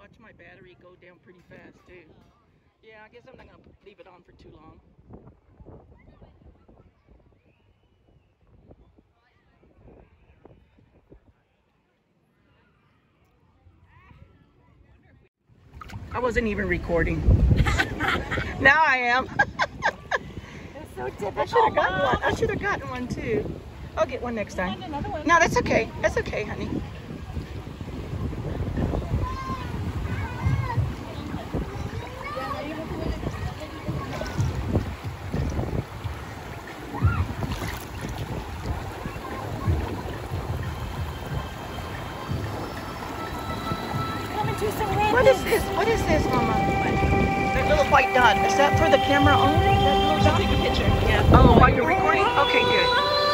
watch my battery go down pretty fast too. Yeah, I guess I'm not gonna leave it on for too long. I wasn't even recording. Now I am. It's so typical. I should have gotten one. I should have gotten one too. I'll get one next time. Another one. No, that's okay. That's okay, honey. What is this? What is this, Mama? That little white dot. Is that for the camera only? That little dot? Take a picture. Yeah. Oh, while you're recording? Okay, good.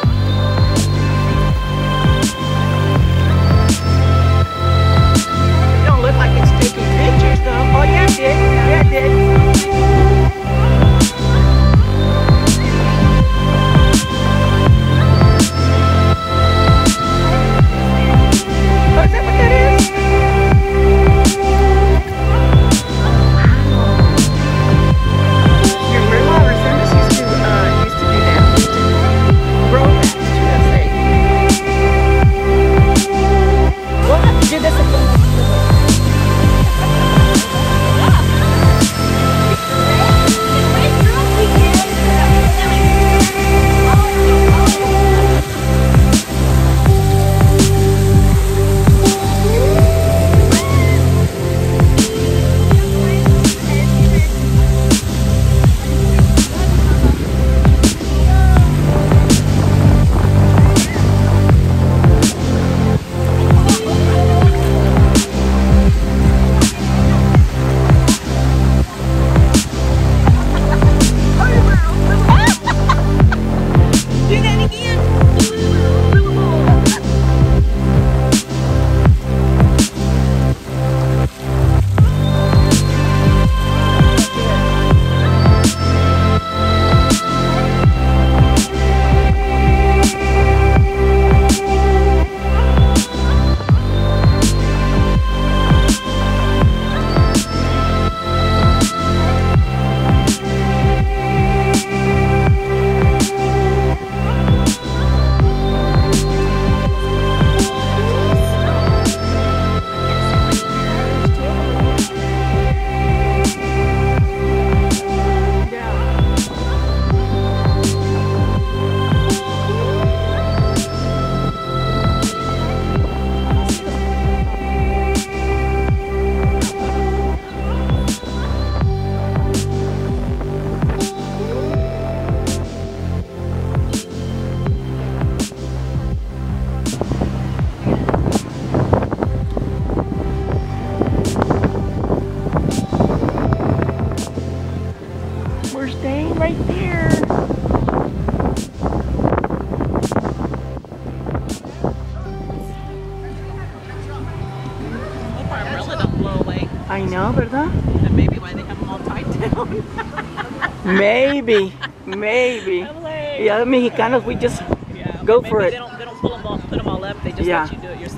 It don't look like it's taking pictures, though. Oh, yeah, it did. Yeah, it did. Oh, is that what that is? Your grandma or Sanders used to do that. Used to grow that, should I say. We'll have to do this again. We're staying right there. Hope our umbrella don't blow away. I know, ¿verdad? And maybe why they have them all tied down. Maybe. Maybe. I'm like, Yeah, Mexicanos, we just yeah, go maybe for it. They don't put them all up. They just Yeah. let you do it yourself.